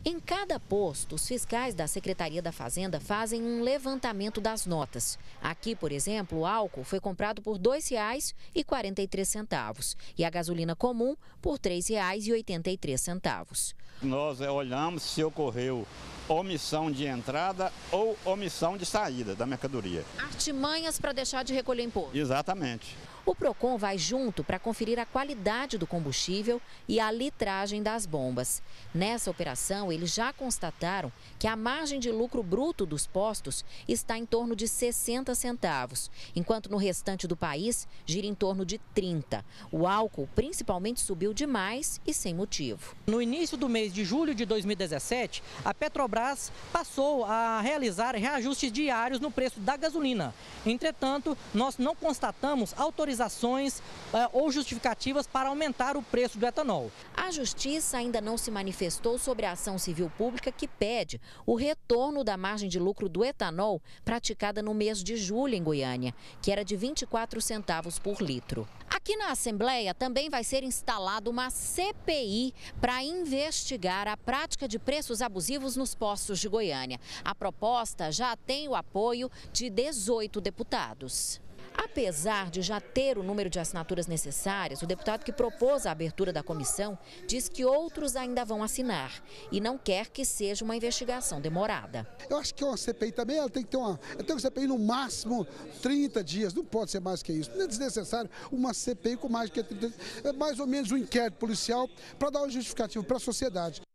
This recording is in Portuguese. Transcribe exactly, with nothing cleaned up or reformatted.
Em cada posto, os fiscais da Secretaria da Fazenda fazem um levantamento das notas. Aqui, por exemplo, o álcool foi comprado por dois reais e quarenta e três centavos e a gasolina comum por três reais e oitenta e três centavos. Nós olhamos se ocorreu omissão de entrada ou omissão de saída da mercadoria. Artimanhas para deixar de recolher imposto. Exatamente. O PROCON vai junto para conferir a qualidade do combustível e a litragem das bombas. Nessa operação, eles já constataram que a margem de lucro bruto dos postos está em torno de sessenta centavos, enquanto no restante do país gira em torno de trinta. O álcool principalmente subiu demais e sem motivo. No início do mês de julho de dois mil e dezessete, a Petrobras passou a realizar reajustes diários no preço da gasolina. Entretanto, nós não constatamos autorizações eh, ou justificativas para aumentar o preço do etanol. A Justiça ainda não se manifestou sobre a ação civil pública que pede o retorno da margem de lucro do etanol praticada no mês de julho em Goiânia, que era de vinte e quatro centavos por litro. Aqui na Assembleia também vai ser instalada uma C P I para investigar a prática de preços abusivos nos postos de Goiânia. A proposta já tem o apoio de dezoito deputados. Apesar de já ter o número de assinaturas necessárias, o deputado que propôs a abertura da comissão diz que outros ainda vão assinar e não quer que seja uma investigação demorada. Eu acho que uma C P I também ela tem que ter uma, tem uma C P I no máximo trinta dias, não pode ser mais que isso. Não é desnecessário uma C P I com mais que trinta dias, é mais ou menos um inquérito policial para dar uma justificativa para a sociedade.